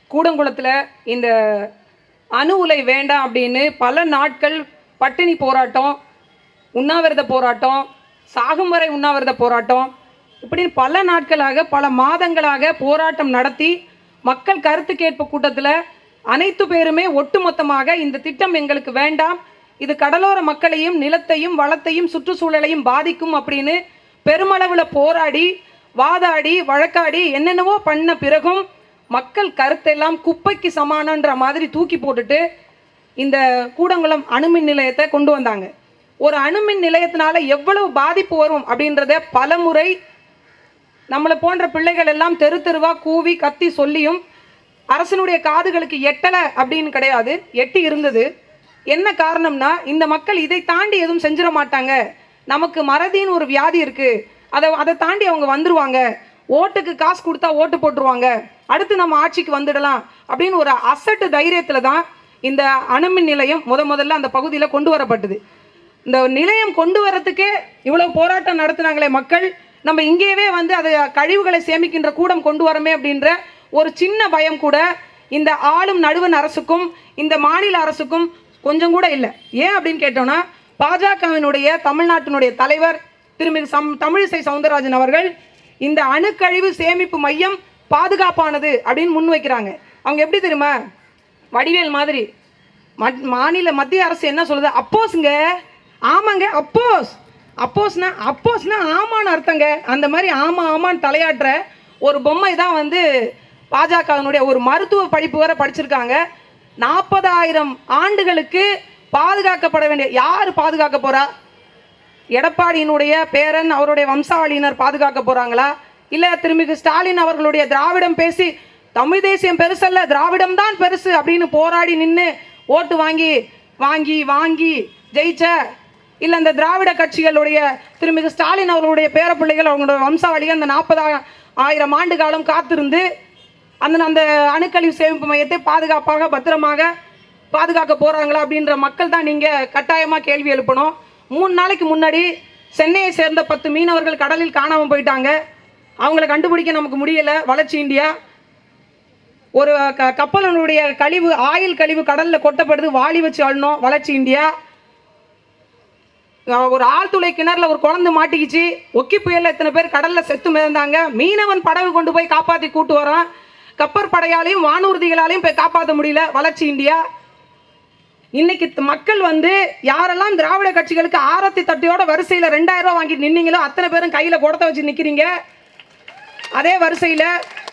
கூடங்குளத்தில் இந்த அணு உலை வேண்டாம் அப்படின்னு பல நாட்கள் பட்டினி போராட்டம், உண்ணாவிரத போராட்டம், சாகும் வரை உண்ணாவிரத போராட்டம், இப்படின்னு பல நாட்களாக பல மாதங்களாக போராட்டம் நடத்தி மக்கள் கருத்து கேட்பு கூட்டத்தில் அனைத்து பேருமே ஒட்டுமொத்தமாக இந்த திட்டம் எங்களுக்கு வேண்டாம், இது கடலோர மக்களையும் நிலத்தையும் வளத்தையும் சுற்றுச்சூழலையும் பாதிக்கும் அப்படின்னு பெருமளவில் போராடி வாதாடி வழக்காடி என்னென்னவோ பண்ண பிறகும் மக்கள் கருத்தெல்லாம் குப்பைக்கு சமானன்ற மாதிரி தூக்கி போட்டுட்டு இந்த கூடங்குளம் அணுமின் நிலையத்தை கொண்டு வந்தாங்க. ஒரு அணுமின் நிலையத்தினால எவ்வளவு பாதிப்பு வரும் அப்படின்றத பல முறை நம்மளை போன்ற பிள்ளைகள் எல்லாம் தெரு தெருவாக கூவி கத்தி சொல்லியும் அரசனுடைய காதுகளுக்கு எட்டலை அப்படின்னு கிடையாது, எட்டி இருந்தது. என்ன காரணம்னா இந்த மக்கள் இதை தாண்டி எதுவும் செஞ்சிட மாட்டாங்க, நமக்கு மறதின்னு ஒரு வியாதி இருக்குது, அதை தாண்டி அவங்க வந்துடுவாங்க, ஓட்டுக்கு காசு கொடுத்தா ஓட்டு போட்டுருவாங்க, அடுத்து நம்ம ஆட்சிக்கு வந்துடலாம் அப்படின்னு ஒரு அசட்டு தைரியத்தில் தான் இந்த அணுமின் நிலையம் முதல்ல அந்த பகுதியில் கொண்டு வரப்பட்டது. இந்த நிலையம் கொண்டு வரத்துக்கே இவ்வளவு போராட்டம் நடத்தினாங்களே மக்கள், நம்ம இங்கேயே வந்து அதை கழிவுகளை சேமிக்கின்ற கூடம் கொண்டு வரமே அப்படின்ற ஒரு சின்ன பயம் கூட இந்த ஆளும் நடுவண் அரசுக்கும் இந்த மாநில அரசுக்கும் கொஞ்சம் கூட இல்லை. ஏன் அப்படின்னு கேட்டோன்னா, பாஜகவினுடைய தமிழ்நாட்டினுடைய தலைவர் திருமிகு தமிழிசை சவுந்தரராஜன் அவர்கள் இந்த அணுக்கழிவு சேமிப்பு மையம் பாதுகாப்பானது அப்படின்னு முன் வைக்கிறாங்க. அவங்க எப்படி தெரியுமா, வடிவேல் மாதிரி மத்திய அரசு என்ன சொல்லுது, அப்போஸுங்க, ஆமாங்க அப்போஸ்னா ஆமான்னு அர்த்தங்க, அந்த மாதிரி ஆமான்னு தலையாட்டுற ஒரு பொம்மை தான் வந்து பாஜகவினுடைய ஒரு மருத்துவ படிப்பு வரை படிச்சிருக்காங்க. 40,000 ஆண்டுகளுக்கு பாதுகாக்கப்பட வேண்டிய, யார் பாதுகாக்க போறா? எடப்பாடியினுடைய பேரன் அவருடைய வம்சாவளியினர் பாதுகாக்க போறாங்களா, இல்லை திருமிகு ஸ்டாலின் அவர்களுடைய திராவிடம் பேசி தமிழ் தேசியம் பெருசல்ல திராவிடம் தான் பெருசு அப்படின்னு போராடி நின்று ஓட்டு வாங்கி வாங்கி வாங்கி ஜெயிச்ச, இல்லை இந்த திராவிட கட்சிகளுடைய திருமிகு ஸ்டாலின் அவர்களுடைய பேர பிள்ளைகள் அவங்களுடைய வம்சாவளிகள் அந்த 40,000 ஆண்டு காலம் காத்திருந்து அந்த அணுக்கழிவு சேமிப்பு மையத்தை பாதுகாப்பாக பத்திரமாக பாதுகாக்க போகிறாங்களா அப்படின்ற மக்கள் தான் நீங்கள் கட்டாயமாக கேள்வி எழுப்பணும். 3 நாளைக்கு முன்னாடி சென்னையை சேர்ந்த 10 மீனவர்கள் கடலில் காணாமல் போயிட்டாங்க. அவங்கள கண்டுபிடிக்க நமக்கு முடியலை. வளர்ச்சி இந்தியா ஒரு கப்பலினுடைய கழிவு, ஆயில் கழிவு கடலில் கொட்டப்படுது, வாளி வச்சு அழணும். வளர்ச்சி இந்தியா ஒரு ஆழ்துளை கிணறுல ஒரு குழந்தை மாட்டிக்கிச்சு, ஒக்கி புயலில் இத்தனை பேர் கடலில் செத்து மிதந்தாங்க. மீனவன் படகு கொண்டு போய் காப்பாற்றி கூட்டு வரான், கப்பற்படையாலையும் வானூர்திகளாலையும் போய் காப்பாற்ற முடியல. வளர்ச்சி இந்தியா. இன்னைக்கு மக்கள் வந்து யாரெல்லாம் திராவிட கட்சிகளுக்கு ஆரத்தி தட்டியோட வரிசையில் 2000 ரூபா வாங்கிட்டு நின்னீங்களோ அத்தனை பேரும் கையில் குடத்தை வச்சு நிற்கிறீங்க. அதே வரிசையில்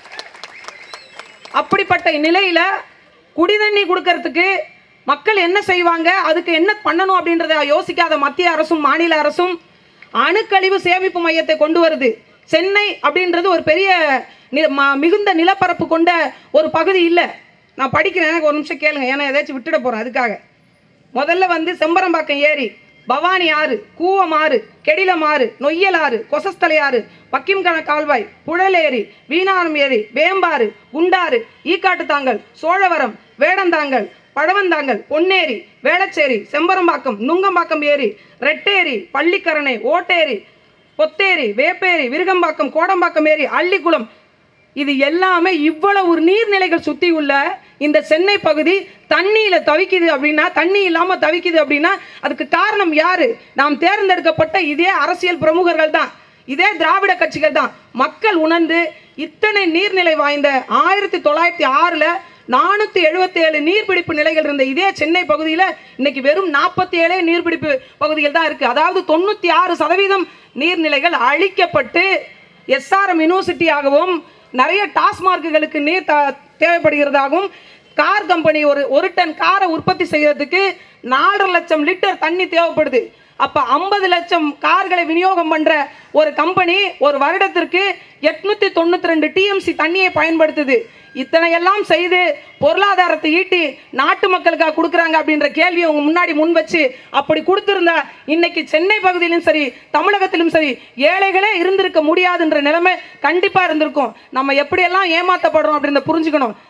அப்படிப்பட்ட நிலையில் குடிதண்ணி கொடுக்கறதுக்கு மக்கள் என்ன செய்வாங்க, அதுக்கு என்ன பண்ணணும் அப்படின்றத யோசிக்காத மத்திய அரசும் மாநில அரசும் அணுக்கழிவு சேமிப்பு மையத்தை கொண்டு வருது. சென்னை அப்படின்றது ஒரு பெரிய மிகுந்த நிலப்பரப்பு கொண்ட ஒரு பகுதி இல்லை. நான் படிக்கிறேன், எனக்கு ஒரு நிமிஷம் கேளுங்க, ஏன்னா ஏதாச்சும் விட்டுட போகிறேன். அதுக்காக முதல்ல வந்து செம்பரம்பாக்கம் ஏரி, பவானி ஆறு, கூவம் ஆறு, கெடிலம் ஆறு, நொய்யல் ஆறு, கொசஸ்தலை ஆறு, பக்கிம்கண கால்வாய், புழலேரி, வீணாரம் ஏரி, வேம்பாறு, குண்டாறு, ஈக்காட்டுத்தாங்கல், சோழவரம், வேடந்தாங்கல், பழவந்தாங்கல், பொன்னேரி, வேளச்சேரி, செம்பரம்பாக்கம், நுங்கம்பாக்கம் ஏரி, ரெட்டேரி, பள்ளிக்கரணை, ஓட்டேரி, பொத்தேரி, வேப்பேரி, விருகம்பாக்கம், கோடம்பாக்கம் ஏரி, அள்ளிக்குளம், இது எல்லாமே இவ்வளவு நீர்நிலைகள் சுற்றி உள்ள இந்த சென்னை பகுதி தண்ணியில தவிக்குது அப்படின்னா, தண்ணி இல்லாம தவிக்குது அப்படின்னா அதுக்கு காரணம் யாரு? நாம் தேர்ந்தெடுக்கப்பட்ட இதே அரசியல் பிரமுகர்கள் தான், இதே திராவிட கட்சிகள் தான். மக்கள் உணர்ந்து இத்தனை நீர்நிலை வாய்ந்த 1906ல் 477 நீர்பிடிப்பு நிலைகள் இருந்த இதே சென்னை பகுதியில் இன்னைக்கு வெறும் 47 நீர்பிடிப்பு பகுதிகள் தான் இருக்கு. அதாவது 96% நீர்நிலைகள் அழிக்கப்பட்டு SRM யூனிவர்சிட்டியாகவும் நிறைய டாஸ்மார்க்குகளுக்கு நீர் தேவைப்படுகிறதாகவும், கார் கம்பெனி ஒரு டன் காரை உற்பத்தி செய்யறதுக்கு 4.5 லட்சம் லிட்டர் தண்ணி தேவைப்படுது. அப்போ 50 லட்சம் கார்களை விநியோகம் பண்ணுற ஒரு கம்பெனி ஒரு வருடத்திற்கு 892 TMC தண்ணியை பயன்படுத்துது. இத்தனையெல்லாம் செய்து பொருளாதாரத்தை ஈட்டி நாட்டு மக்களுக்காக கொடுக்குறாங்க அப்படின்ற கேள்வியை உங்க முன்னாடி முன் வச்சு, அப்படி கொடுத்துருந்தா இன்னைக்கு சென்னை பகுதியிலும் சரி தமிழகத்திலும் சரி ஏழைகளே இருந்திருக்க முடியாதுன்ற நிலைமை கண்டிப்பாக இருந்திருக்கும். நம்ம எப்படியெல்லாம் ஏமாற்றப்படுறோம் அப்படின்றத புரிஞ்சுக்கணும்.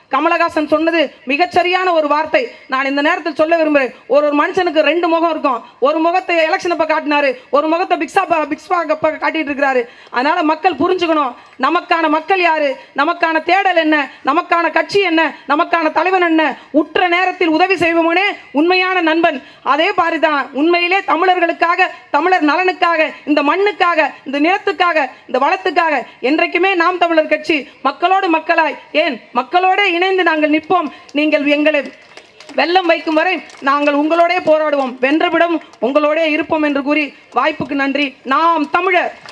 கமலஹாசன் சொன்னது மிகச்சரியான ஒரு வார்த்தை. நான் இந்த நேரத்தில் சொல்ல விரும்புகிறேன். ஒரு மனுஷனுக்கு 2 முகம் இருக்கும். ஒரு முகத்தை எலெக்ஷன் அப்ப காட்டினாரு, ஒரு முகத்தை பிக்ஸா காட்டிட்டு இருக்கிறாரு. அதனால மக்கள் புரிஞ்சுக்கணும், நமக்கான மக்கள் யாரு, நமக்கான தேடல் என்ன, நமக்கான கட்சி என்ன, நமக்கான தலைவன் என்ன. உற்ற நேரத்தில் உதவி செய்வோமனே உண்மையான நண்பன். அதே பாரிதான் உண்மையிலே தமிழர்களுக்காக, தமிழர் நலனுக்காக, இந்த மண்ணுக்காக, இந்த நிலத்துக்காக, இந்த வளத்துக்காக என்றைக்குமே நாம் தமிழர் கட்சி மக்களோடு மக்களாய், ஏன் மக்களோட இணைந்து நாங்கள் நிற்போம். நீங்கள் எங்களை வெள்ளம் வைக்கும் வரை நாங்கள் உங்களோடே போராடுவோம், வென்றவிடம் உங்களோடே இருப்போம் என்று கூறி வாய்ப்புக்கு நன்றி. நாம் தமிழர்.